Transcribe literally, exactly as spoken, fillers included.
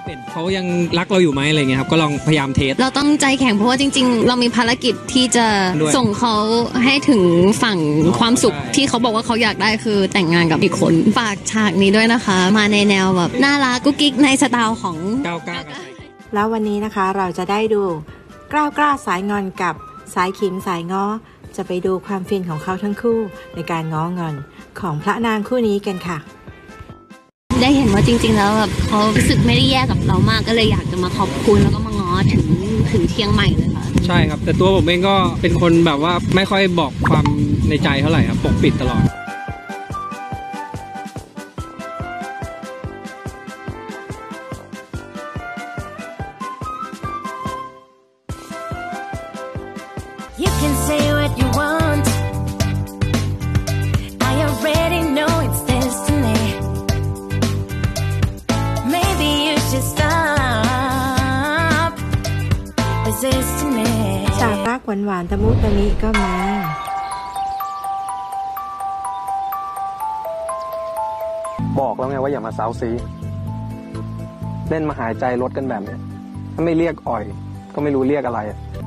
เป็นเขายังรักเราอยู่ไหมอะไรเงี้ยครับก็ลองพยายามเทสเราต้องใจแข็งเพราะว่าจริงๆเรามีภารกิจที่จะส่งเขาให้ถึงฝั่งความสุขที่เขาบอกว่าเขาอยากได้คือแต่งงานกับอีกคนฝากฉากนี้ด้วยนะคะมาในแนวแบบน่ารักกุ๊กกิ๊กในสไตล์ของก้าวกล้าแล้ววันนี้นะคะเราจะได้ดูกล้าวกล้าสายงอนกับสายขิมสายง้อจะไปดูความฟินของเขาทั้งคู่ในการง้องอนของพระนางคู่นี้กันค่ะได้เห็นว่าจริงๆแล้วแบบเขารู้สึกไม่ได้แย่กับเรามากก็เลยอยากจะมาขอบคุณแล้วก็มาง้อถึงถึงเชียงใหม่เลยค่ะใช่ครับแต่ตัวผมเองก็เป็นคนแบบว่าไม่ค่อยบอกความในใจเท่าไหร่ครับปกปิดตลอด You can say what you want. I already know it's destiny. Maybe you should stop resisting me. ฉากรักหวานๆตะมุตะมิก็มาบอกแล้วไงว่าอย่ามาเซาซีเล่นมาหายใจลดกันแบบนี้ถ้าไม่เรียกอ่อยก็ไม่รู้เรียกอะไร